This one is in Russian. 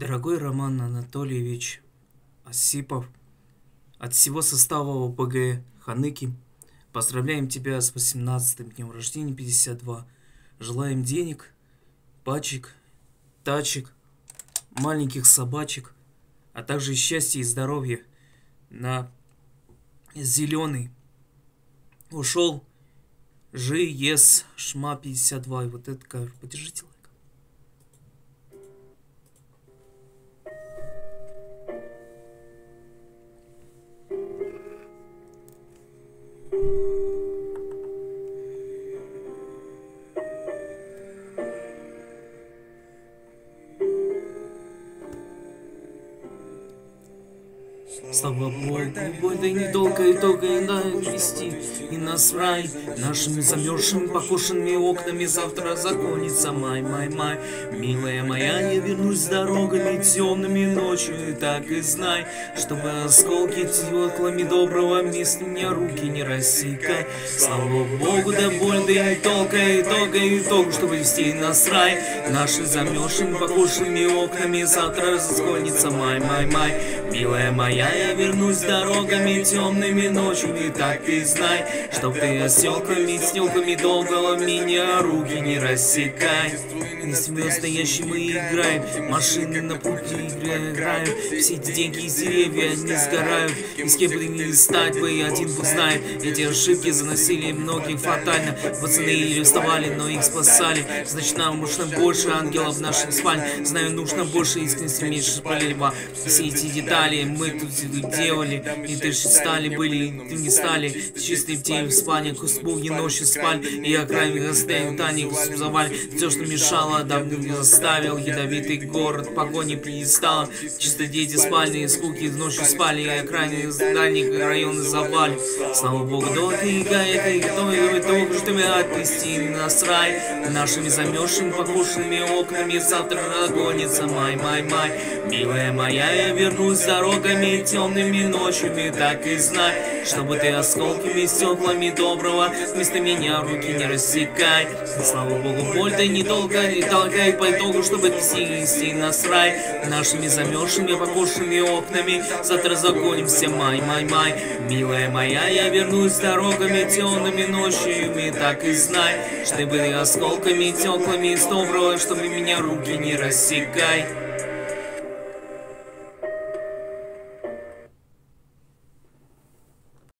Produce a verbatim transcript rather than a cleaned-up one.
Дорогой Роман Анатольевич Осипов, от всего состава ОПГ Ханыки поздравляем тебя с восемнадцатым днем рождения пятьдесят два. Желаем денег, пачек, тачек, маленьких собачек, а также счастья и здоровья. На зеленый ушел Жи Ес Шма пятьдесят два. И вот это кавер. Подержите лайк. Слава Богу, боль да и недолго, и долго и дай вести и нас в рай. Нашими замерзшими, покошенными окнами завтра законится май, май, май. Милая моя, я вернусь дорогами темными ночью, и так и знай, чтобы осколки теклами доброго вместо меня руки не рассекай. Слава Богу, да боль да и недолго, и долго и долго, чтобы вести нас в рай. Нашими замерзшими, покошенными окнами завтра законится май, май, май. Милая моя, я вернусь дорогами темными ночами, так ты знай, чтоб ты оселками, стелками долгого меня руки не рассекай. Если настоящий мы играем, машины на пути играем, все эти деньги из деревья не сгорают, и с кем бы не стать бы, один Бог знает, эти ошибки заносили многих фатально, пацаны или вставали, но их спасали, значит нам нужно больше ангелов в наших спальнях, знаю, нужно больше искренности, меньше полива, все эти детали мы тут делали, и ты же стали были, и ты не стали, чистый в день в спальне, кусбуги ночью спали, и окраин расстояния таник завали, все, что мешало, давно не заставил, ядовитый город погони перестала, чисто дети спальни, скуки ночью спали, и окраин зданий районы завали. Слава Богу, долго и гайка, и готовы долго, что меня отвести нас рай, нашими замерзшими, покушенными окнами завтра разгонится май, май, май. Милая моя, я вернусь дорогами темными ночами, так и знай, чтобы ты осколками, стеклами доброго вместо меня руки не рассекай. Слава Богу, боль да недолго, не толкай по итогу, чтобы нести нас в рай. Нашими замерзшими, покушенными окнами завтра загонимся май, май, май. Милая моя, я вернусь дорогами темными ночами, так и знай, чтобы ты осколками, стеклами доброго, чтобы меня руки не рассекай.